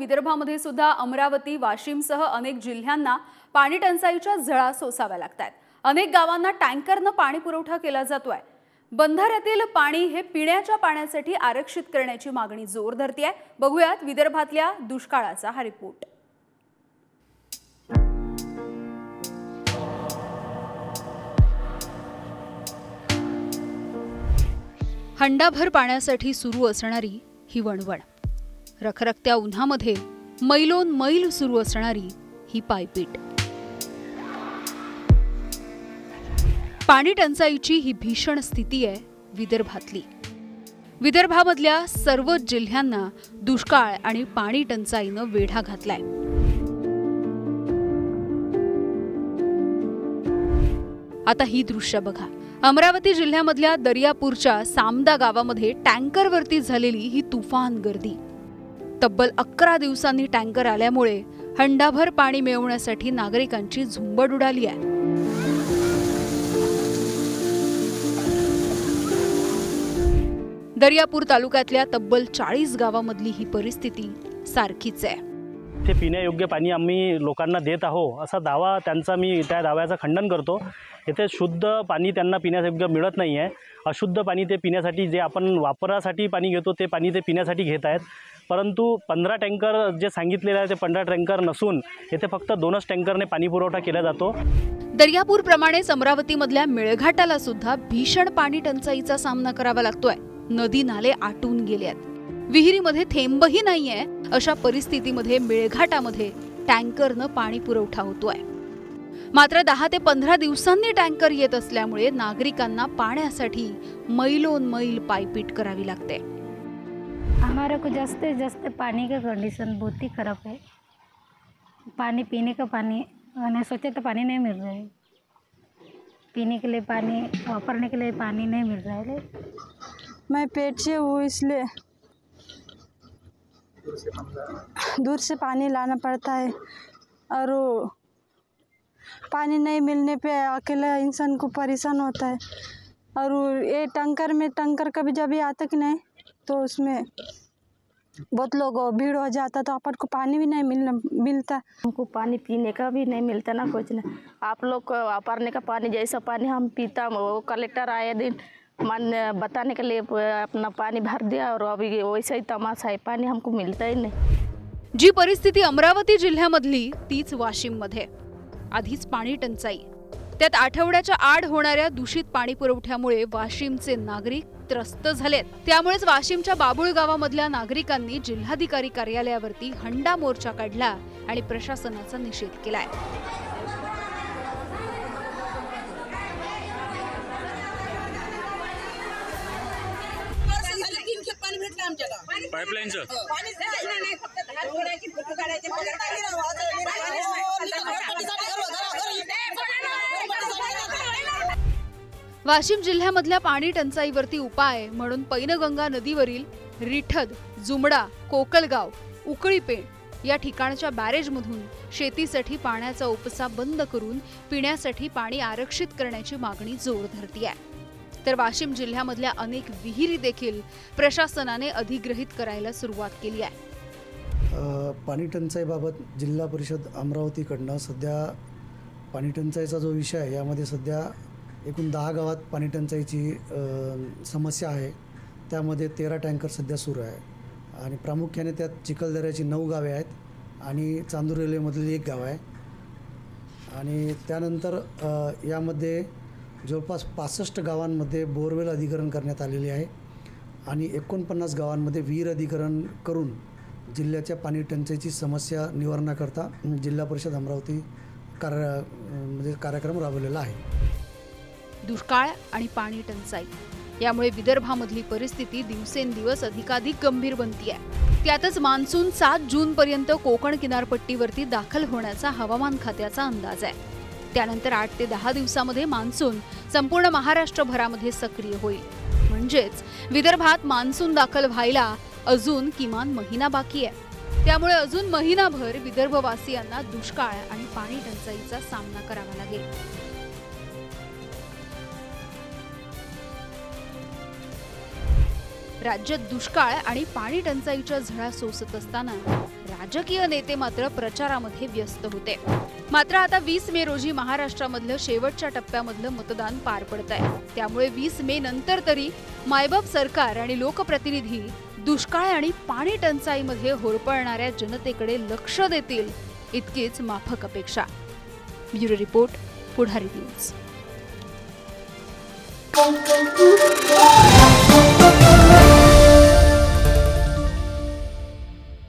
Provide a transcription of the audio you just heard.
विदर्भामध्ये सुद्धा अमरावती, वाशिमसह अनेक जिल्ह्यांना पाणी टंचाईच्या झळा सोसाव्या लागतात। अनेक गावांना टँकरने पाणी पुरवठा केला जातोय। बंधाऱ्यातील पाणी हे पिण्याच्या पाण्यासाठी आरक्षित करण्याची मागणी जोर धरते। बघूयात विदर्भातल्या दुष्काळाचा हा रिपोर्ट। हंडाभर पाण्यासाठी सुरू असणारी ही वणवण, रखरखत्या उन्हामध्ये मैलोन मैल सुरू असणारी ही पायपीट, पाणी टंचाईची ही भीषण स्थिती आहे विदर्भातली। विदर्भामधल्या सर्व जिल्ह्यांना दुष्काळ आणि पाणी टंचाईने वेढा घातलाय। आता ही दृश्य बघा। अमरावती जिल्ह्यामधल्या दर्यापूरच्या सामदा गावामध्ये टँकरवरती झालेली ही तुफान गर्दी। तब्बल 11 दिवसांनी टँकर आल्यामुळे हंडाभर पाणी मिळवण्यासाठी नागरिकांची झुंबड उडाली आहे। दर्यापूर तालुक्यातल्या तब्बल 40 गावांमधली ही परिस्थिती सारखीच आहे। ते पिण्यायोग्य पाणी आम्ही लोकांना देत आहोत असा दावा त्यांचा मी त्या दाव्याचं खंडन करतो। इथे शुद्ध पाणी त्यांना पिण्यायोग्य मिळत नाही आहे। अशुद्ध पाणी ते पिण्यासाठी जे आपण वापरासाठी पाणी घेतो ते पाणी ते पिण्यासाठी घेत आहेत। परंतु 15 टँकर जे सांगितलेले आहे ते 15 टँकर नसून इथे फक्त 2च टँकरने पाणी पुरवठा केला जातो। दर्यापूर प्रमाणेच अमरावतीमधल्या मेळघाटाला सुद्धा भीषण पाणी टंचाईचा सामना करावा लागतोय। नदी नाले आटून गेलेत, विहिरीमध्ये थेंबही नाहीये। अशा परिस्थितीमध्ये मेळघाटामध्ये टँकरने पाणी पुरवठा होतोय। मात्र 10 ते 15 दिवसांनी टँकर येत असल्यामुळे नागरिकांना पाण्यासाठी मैलोन मैल पायपीट करावी लागते। हमारे को जस्ते पानी का कंडीशन बहुत ही खराब है। पानी पीने का पानी सोचे तो पानी नहीं मिल रहा है। पीने के लिए पानी, वापरने के लिए पानी नहीं मिल रहा है। मैं पेट से हूँ, इसलिए दूर से पानी लाना पड़ता है और पानी नहीं मिलने पे अकेला इंसान को परेशान होता है। और ये टैंकर कभी जब आता कि नहीं तो उसमें बहुत लोग भीड़ हो जाता, तो अपन को पानी भी नहीं मिलता। हमको पानी पीने का भी नहीं मिलता ना कुछ ना। आप लोग को वापरने का पानी जैसा पानी हम पीता, वो कलेक्टर आए दिन मन बताने के लिए अपना पानी भर दिया और अभी वैसा ही तमाशा है, पानी हमको मिलता ही नहीं। जी परिस्थिती अमरावती जिल्ह्यामधली तीच वाशिममध्ये। आधीच पाणी टंचाई, त्यात आठवड्याच्या आड होणाऱ्या दूषित पाणी पुरवठ्यामुळे वाशिमचे नागरिक त्रस्त झालेत। त्यामुळेच वाशिमच्या बाबुळ गावामधल्या नागरिकांनी जिल्हाधिकारी कार्यालयावरती हंडा मोर्चा काढला आणि प्रशासनाचा निषेध केलाय। वाशिम जिल्ह्यामधल्या पाणी टंचाईवरती उपाय म्हणून पैनगंगा नदीवरील रिठद, जुमडा, कोकलगाव, उकळीपेण या ठिकाणच्या बॅरेजमधून शेतीसाठी पाण्याचा उपसा बंद करून पिण्यासाठी पाणी आरक्षित करण्याची मागणी जोर धरती आहे। तर वाशिम जिल्ह्यामधल्या अनेक विहिरी देखील प्रशासनाने अधिग्रहित करायला सुरुवात केली आहे। पाणी टंचाईबाबत जिल्हा परिषद अमरावतीकडनं सध्या पाणी टंचाईचा जो विषय आहे यामध्ये सध्या एकूण 10 गावात पाणी टंचाईची समस्या आहे। त्यामध्ये 13 टँकर सध्या सुरू आहे आणि प्रामुख्याने त्यात चिखलदऱ्याची 9 गावे आहेत आणि चांदूर रेल्वेमधील 1 गाव आहे। आणि त्यानंतर यामध्ये जवळपास 65 गावांमध्ये बोरवेल अधिग्रहण करण्यात आलेले आहे आणि 49 गावांमध्ये विहीर अधिग्रहण करून जिल्ह्याच्या पाणी टंचाईची समस्या निवारणाकरता जिल्हा परिषद अमरावती कार्यक्रम राबवलेला आहे। दुष्काळ आणि पाणी टंचाई यामुळे विदर्भामधली परिस्थिती दिवसेंदिवस अधिकाधिक गंभीर बनते आहे। त्यातच मान्सून 7 जून पर्यंत कोकण किनारपट्टीवरती दाखल होण्याचा हवामान खात्याचा अंदाज आहे। त्यानंतर 8 ते 10 दिवसांमध्ये मान्सून संपूर्ण महाराष्ट्रभरामध्ये सक्रिय होईल। म्हणजेच विदर्भात मान्सून दाखल व्हायला अजून किमान महिना बाकी आहे। त्यामुळे अजून महिनाभर विदर्भवासियांना दुष्काळ आणि पाणी टंचाईचा सामना करावा लागेल। राज्यात दुष्काळ आणि पाणी टंचाईच्या झळा सोसत असताना राजकीय नेते मात्र प्रचारामध्ये व्यस्त होते। मात्र आता 20 मे रोजी महाराष्ट्रामधलं शेवटच्या टप्प्यामधलं मतदान पार पडत आहे। त्यामुळे 20 मे नंतर तरी मायबाप सरकार आणि लोकप्रतिनिधी दुष्काळ आणि पाणी टंचाईमध्ये होरपळणाऱ्या जनतेकडे लक्ष देतील इतकीच माफक अपेक्षा। Bureau report, Pudhari news.